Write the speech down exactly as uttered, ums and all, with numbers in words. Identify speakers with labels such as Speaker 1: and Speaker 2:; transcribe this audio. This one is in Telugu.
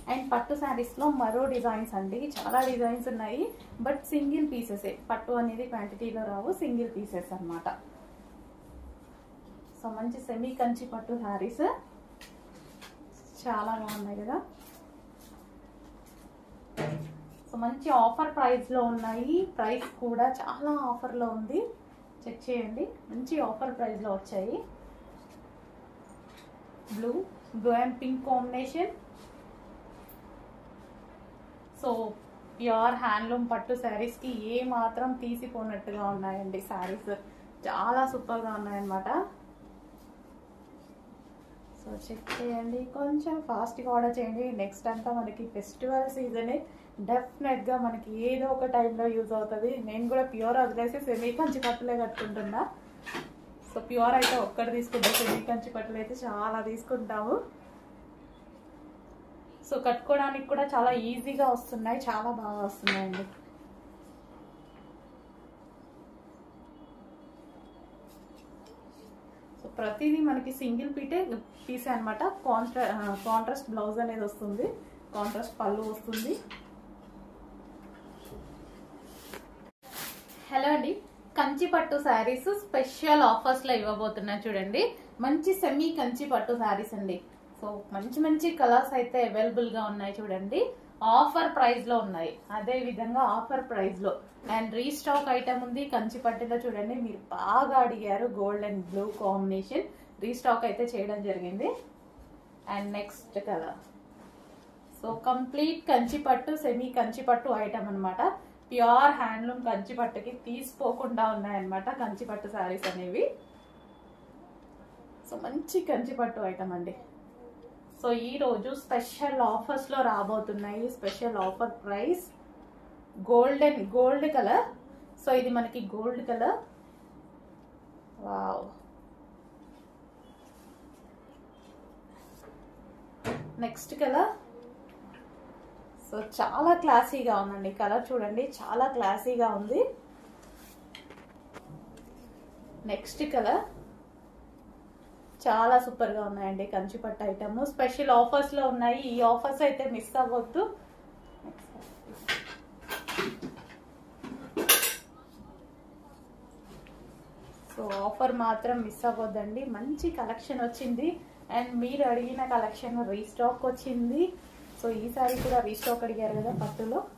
Speaker 1: అండ్ పట్టు శారీస్ లో మరో డిజైన్స్ అండి, చాలా డిజైన్స్ ఉన్నాయి. బట్ సింగిల్ పీసెస్, పట్టు అనేది క్వాంటిటీలో రావు, సింగిల్ పీసెస్ అన్నమాట. సో మంచి సెమీ కంచి పట్టు శారీస్ చాలా బాగున్నాయి కదా. సో మంచి ఆఫర్ ప్రైస్ లో ఉన్నాయి. ప్రైస్ కూడా చాలా ఆఫర్ లో ఉంది, చెక్ చేయండి. మంచి ఆఫర్ ప్రైస్ లో వచ్చాయి. Blue blue and pink combination. So pure handloom పట్టు శారీస్ కి ఏ మాత్రం తీసిపోనట్టుగా ఉన్నాయండి. శారీస్ చాలా సూపర్ గా ఉన్నాయన్నమాట. సో చెక్ చేయండి, కొంచెం ఫాస్ట్ గా ఆర్డర్ చేయండి. నెక్స్ట్ అంతా మనకి ఫెస్టివల్ సీజనే, డెఫినెట్ గా మనకి ఏదో ఒక టైంలో యూజ్ అవుతుంది. నేను కూడా ప్యూర్ వదిలేసి సెమీ కంచి పట్టులే కట్టుకుంటున్నా. సో ప్యూర్ అయితే ఒక్కటి తీసుకుంటాం, సెమీ కంచి పట్టులు అయితే చాలా తీసుకుంటాము. సో కట్టుకోవడానికి కూడా చాలా ఈజీగా వస్తున్నాయి, చాలా బాగా వస్తున్నాయండి. సో ప్రతిదీ మనకి సింగిల్ పీటే పీసే అనమాట. కాంట్రా కాంట్రాస్ట్ బ్లౌజ్ అనేది వస్తుంది, కాంట్రాస్ట్ పళ్ళు వస్తుంది. హలో అండి, కంచి పట్టు శారీస్ స్పెషల్ ఆఫర్స్ లో ఇవ్వబోతున్నా చూడండి. మంచి సెమీ కంచి పట్టు శారీస్ అండి. సో మంచి మంచి కలర్స్ అయితే అవైలబుల్ గా ఉన్నాయి చూడండి. ఆఫర్ ప్రైస్ లో ఉన్నాయి, అదే విధంగా ఆఫర్ ప్రైస్ లో. అండ్ రీస్టాక్ ఐటమ్ ఉంది కంచి పట్టులో చూడండి. మీరు బాగా అడిగారు, gold and blue combination restock అయితే చేయడం జరిగింది. And next colour. So complete Kanchi పట్టు, సెమీ కంచి పట్టు ఐటమ్ అనమాట. ప్యూర్ హ్యాండ్లూమ్ కంచి పట్టుకి తీసుకోకుండా ఉన్నాయన్నమాట కంచి పట్టు శారీస్ అనేవి. సో మంచి కంచి పట్టు ఐటమ్ అండి. సో ఈ రోజు స్పెషల్ ఆఫర్స్ లో రాబోతున్నాయి. Special offer price golden gold colour. So ఇది మనకి gold colour. Wow, next colour. So చాలా క్లాసీగా ఉందండి కలర్, చూడండి చాలా క్లాసీగా ఉంది. నెక్స్ట్ కలర్ చాలా సూపర్ గా ఉన్నాయండి కంచి పట్టు ఐటమ్. స్పెషల్ ఆఫర్స్ లో ఉన్నాయి, ఈ ఆఫర్స్ అయితే మిస్ అవ్వద్దు. సో ఆఫర్ మాత్రం మిస్ అవ్వద్దండి. మంచి కలెక్షన్ వచ్చింది, అండ్ మీరు అడిగిన కలెక్షన్ రీస్టాక్ వచ్చింది. సో ఈసారి కూడా రీస్టాక్ అడిగారు కదా పట్టులో.